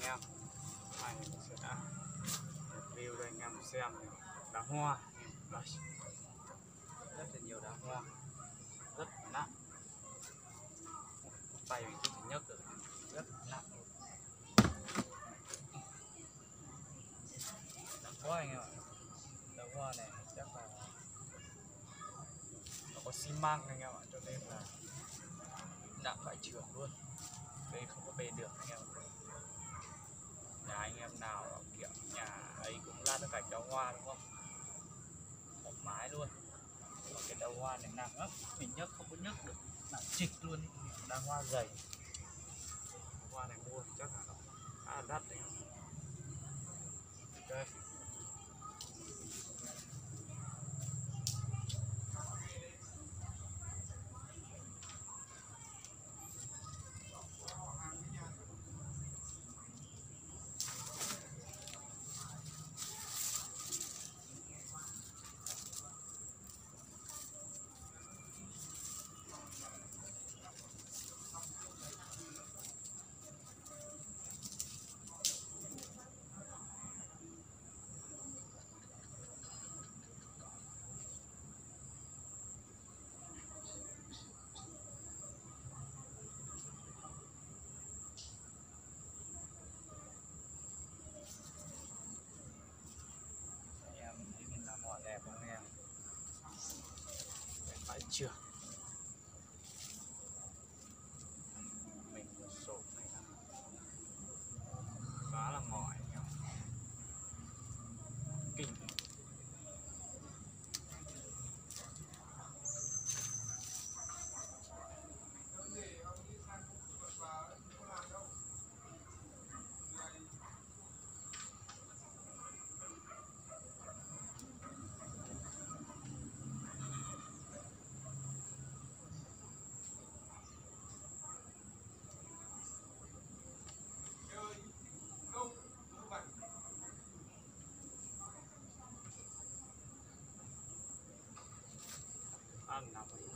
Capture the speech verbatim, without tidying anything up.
em. Mai mình sẽ đã review cho anh em xem đá hoa. Đây. Rất là nhiều đá hoa, rất nặng. Tay mình không thể nhấc được, rất nặng. Nặng quá anh em ạ. Đá hoa này chắc là nó có xi măng anh em ạ, cho nên là nặng phải trường luôn. Đây không có bền được anh em. Nhà anh em nào kiểu nhà ấy cũng lát được gạch đá hoa đúng không? Thoải mái luôn. Còn cái đá hoa này nặng lắm, mình nhấc không có nhấc được, nặng trịch luôn ý. Đá hoa dày. Đá hoa này mua chắc là nó khá là đắt đấy. Ok. Đẹp không em? Phải chưa? Mình một số này khá là mỏi nhỉ? Kinh. Ăn nào